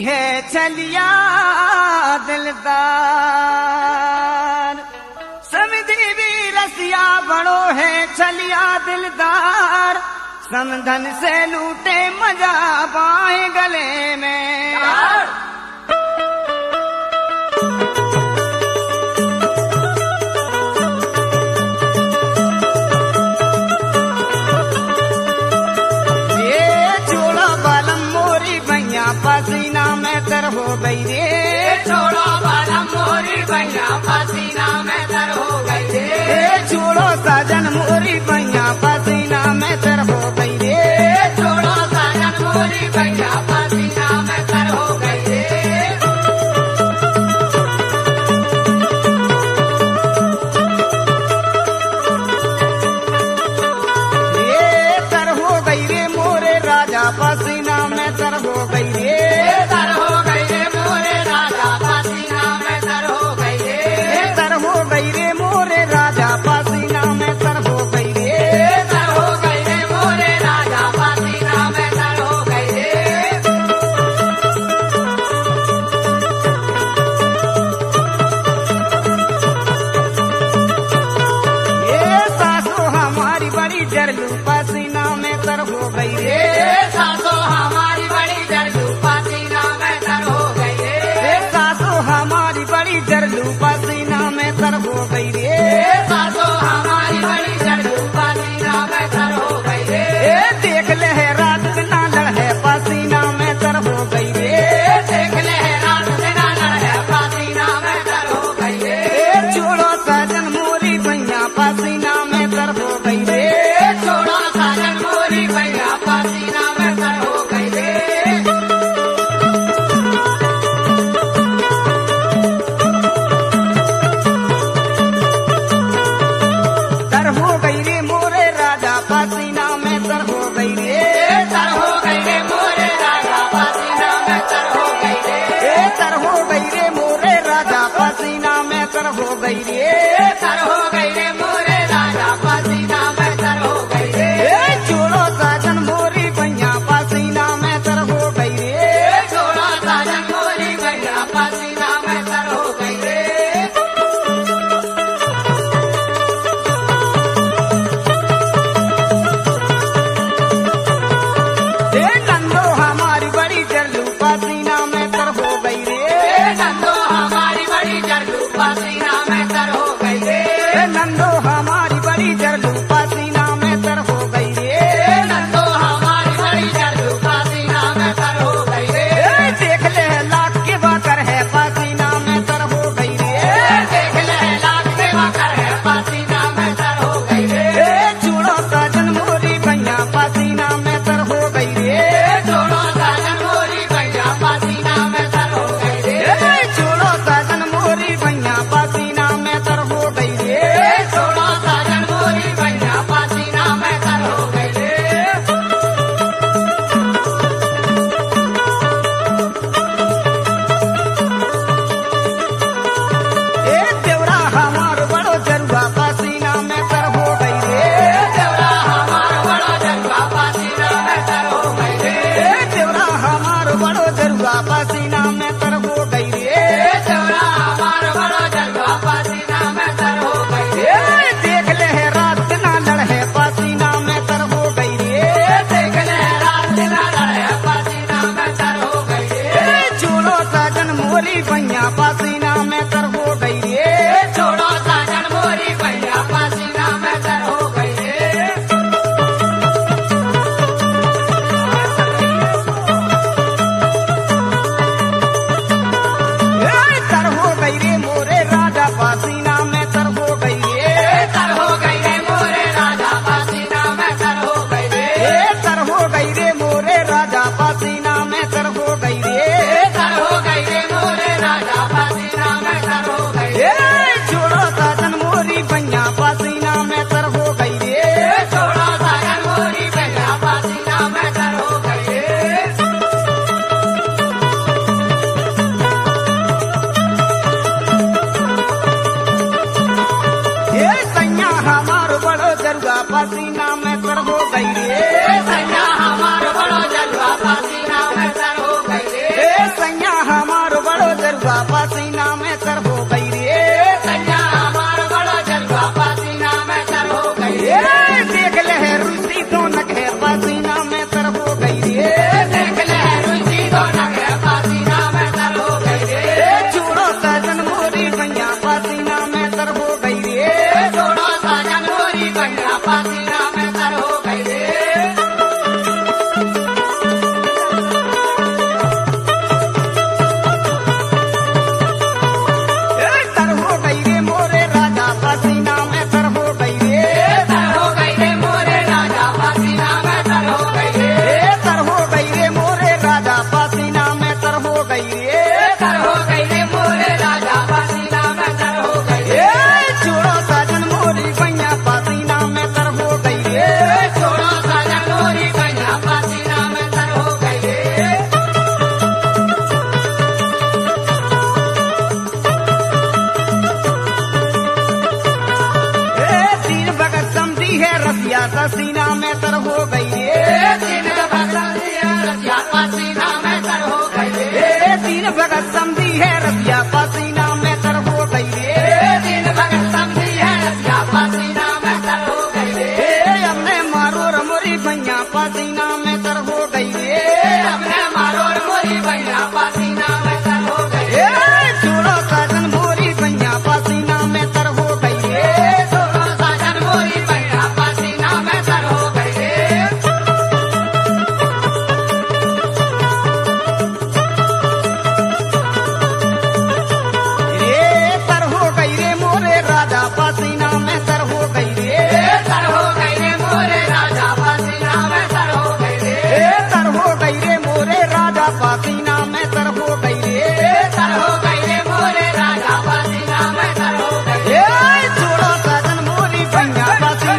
है छलिया दिलदार, समधी भी रसिया बड़ो है छलिया दिलदार, समधन से लूटे मजा पाए गले में। पसीना में तर हो गई रे, छोड़ो बालम मोरी भैया पसीना में तर हो गई रे, छोड़ो साजन मोरी भैया पसीना में तर हो गई रे, छोड़ो साजन मोरी भैया पसीना में तर हो गई रे। ये तर हो गई रे मोरे राजा पसीना में तर हो गई रे, तर हो गई रे मोरे राजा पसीना में तर हो गई रे, तर हो गई रे मोरे राजा पसीना में तर हो गई रे, तर हो गई रे मोरे राजा पसीना में तर हो गई रे। ये सासू हमारी बड़ी जरलू पसीना में तर हो गई रे, सासो हमारी बड़ी जरलू पसीना में तर हो गई रे, सासू हमारी बड़ी जरलू पसीना में तर हो गई रे, सासो हमारी बड़ी जरलू पसीना में तर हो गई रे, देख ले है रात ना लड़े पसीना में तर हो गई रे, देख ले रात बिना लड़े पसीना में तर हो गई रे, छोड़ो साजन मोरी भैया पसीना में तर हो गई रे, छोड़ो साजन मोरी भैया पसीना में तर हो गई रे। तर हो गई रे मोरे राजा पसीना में तर हो गई रे, तर हो गई रे मोरे राजा पसीना में तर हो गई रे, तर हो गई रे मोरे राजा पसीना में तर हो गई रे, तर हो गई रे मोरे राजा पसीना में तर हो गई रे, छोड़ो साजन मोरी भैया पसीना में तर हो गई रे, छोड़ो साजन मोरी भैया पसीना में तर हो गई रे। नंदो हमारी बड़ी जरलू पसीना में तर हो गई रे, नंदो हमारी बड़ी जरलू पसीना में तर हो गई रे, नंदो हमारी बड़ी जरलू पसीना में तर हो गई रे, नंदो हमारी बड़ी जरलू पसीना में तर हो गई रे, देख ले लाख के बाकर है पसीना में तर हो गई रे, देख ले लाख के बकर है पसीना में तर हो गई रे, छोड़ो साजन मोरी भैया पसीना में तर हो गई रे, छोड़ो साजन मोरी भैया पसीना में तर हो गई रे, छोड़ो साजन मोरी भैया पसीना में तर हो गई रे, छोड़ो साजन मोरी भैया पसीना में तर हो गई रे। देवरा हमार बड़ो जरुआ पसीना में तर हो गई रे, देवरा हमार बड़ो जरुआ पसीना में तर हो गई रे, देवरा हमार बड़ो जरुआ पसीना में तर हो गई रे, देवरा हमार बड़ो जरुआ पसीना में तर हो गई रे, देख ले है रात ना लड़े पसीना में तर हो गई रे, देख ले रात बिना लड़े पसीना में तर हो गई रे, छोड़ो साजन मोरी भैया पसीना में तर हो गई रे, छोड़ो साजन मोरी भैया पसीना में तर हो गई रे। तर हो गई रे मोरे राजा पसीना में तर हो गई रे, तर हो गई रे मोरे राजा पसीना में तर हो गई रे, तर हो गई रे मोरे राजा पसीना में तर हो गई रे, तर हो गई रे मोरे राजा पसीना में तर हो भैया पसीना में तर हो गई ए छोड़ो साजन मोरी भैया पसीना में तर हो गई रे छोड़ो साजन मोरी भैया पसीना में तर हो गई रे तर हो गई रे मोरे राजा पसीना में तर हो गई रे तर हो गई रे मोरे राजा पसीना में तर हो गई रे तर हो गई रे मोरे राजा पसीना में तर हो गई रे तर हो गई रे मोरे राजा पसीना में तर हो गई ए छोड़ो साजन मोरी भैया पसीना